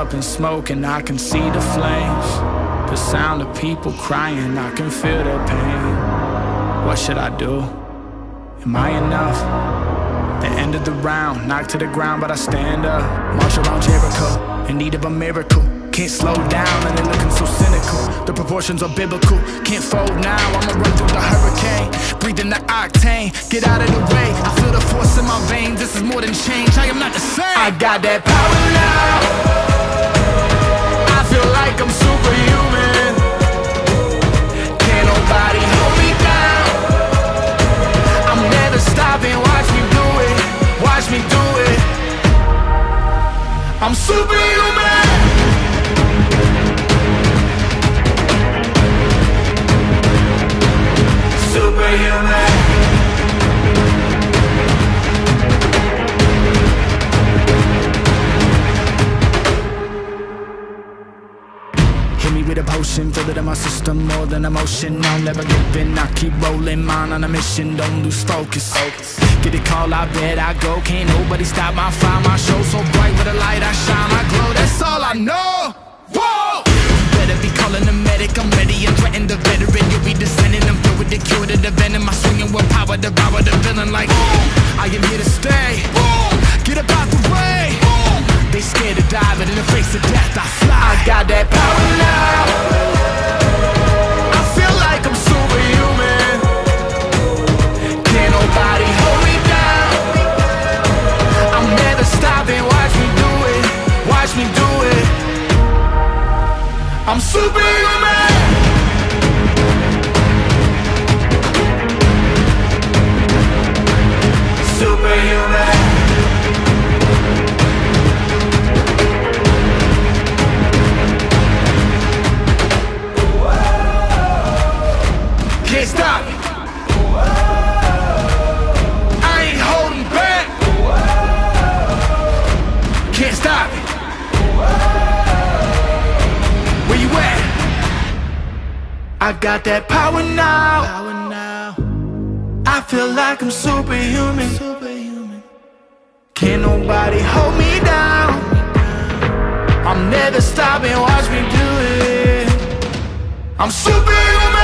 up in smoke and I can see the flames. The sound of people crying, I can feel their pain. What should I do? Am I enough? The end of the round, knocked to the ground, but I stand up. March around Jericho, in need of a miracle. Can't slow down and they're looking so cynical. The proportions are biblical, can't fold now. I'ma run through the hurricane, breathing the octane. Get out of the way, I feel the force in my veins. This is more than change, I am not the same. I got that power now, I feel like I'm superhuman. Can't nobody hold me down, I'm never stopping, watch me do it, watch me do it. I'm superhuman. Superhuman. Hit me with a potion, feel it in my system, more than emotion. I'll never give in, I keep rolling, mine on a mission, don't lose focus. Get a call, I bet I go, can't nobody stop my fire. My show so bright with a light, I shine, I glow, that's all I know. Whoa! Better be calling the medic, I'm ready and threaten the veteran. You'll be descending, I'm through with the cure to the venom. I swinging with power, devour the villain like boom. I am here to stay, boom. Get up out the way, boom. They scared to die, but in the face of death I fly. I got that power now, I feel like I'm superhuman. Can't nobody hold me down, I'm never stopping, watch me do it, watch me do it. I'm superhuman. Superhuman. Can't stop me, I ain't holding back. Can't stop me. Where you at? I got that power now, I feel like I'm superhuman. Can't nobody hold me down, I'm never stopping, watch me do it. I'm superhuman.